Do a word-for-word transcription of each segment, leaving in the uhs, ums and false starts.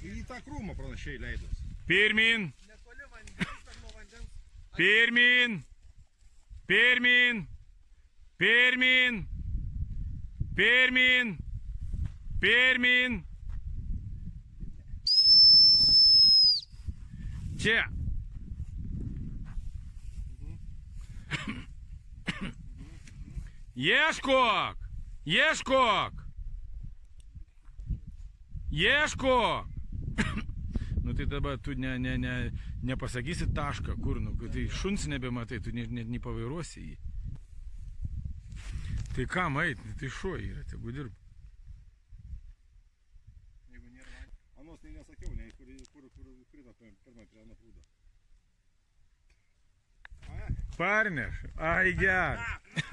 Į tą krūmą pranašiai leidos. Pirmin. Pirmin. Pirmin. Pirmin. Pirmin. Pirmin. Čia. Ieškok. Ieškok. Ieškok. Nu tai dabar tu ne, ne, ne, nepasakysi tašką, kur, nu, tai šuns nebematai, tu net ne, nepavairuosi jį. Tai kam eit, tai šuo yra, tegu dirba. Jeigu nėra man. Anos tai nesakiau, ne, kur, kur, kur krito pirmą prie ano prūdą. Parneš, ai ger.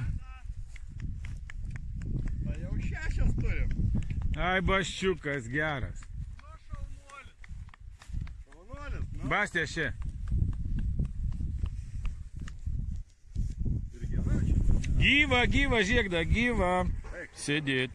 Tai jau šešias turim. Ai baščiukas geras. Bastė še. Gyva, gyva, žiegda, gyva. Sėdėt.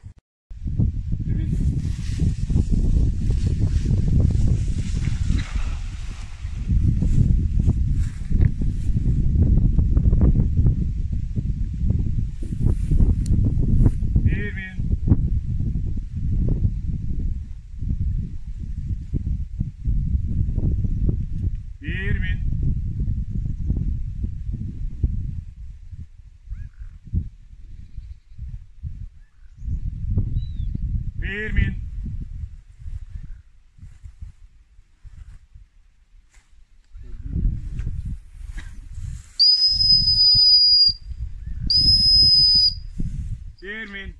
Pirmin. Pirmin.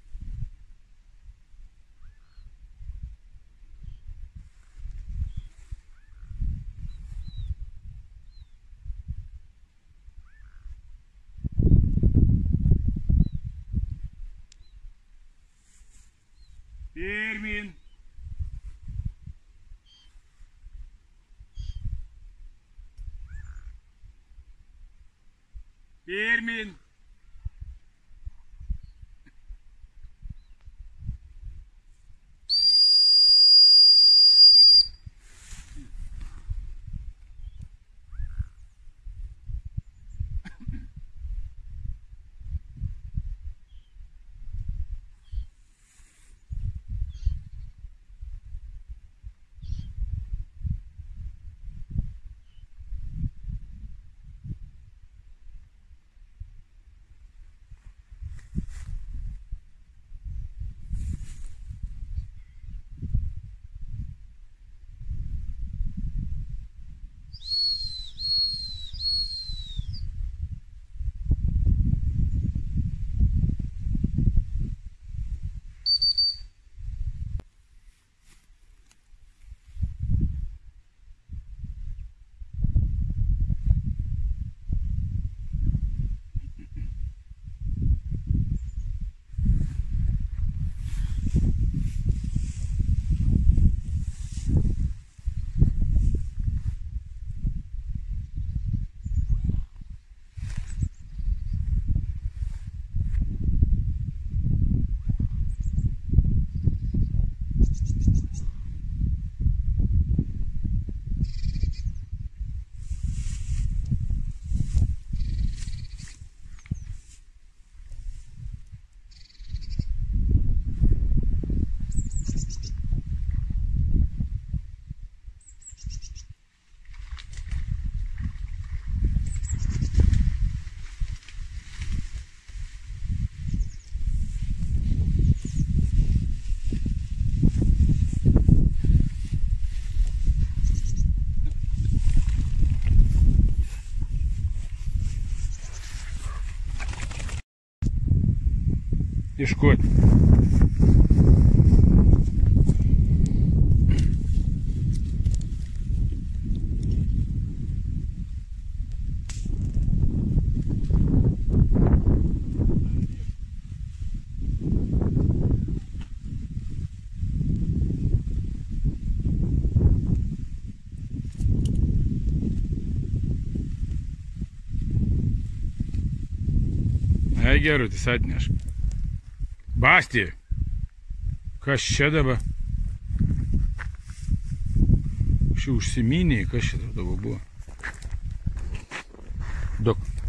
Pirmin. Pirmin. Iškot. Ai gerutis, atnešk. Bastė. Kas čia dabar? čia užsiminė, kas čia tavo buvo. Dok.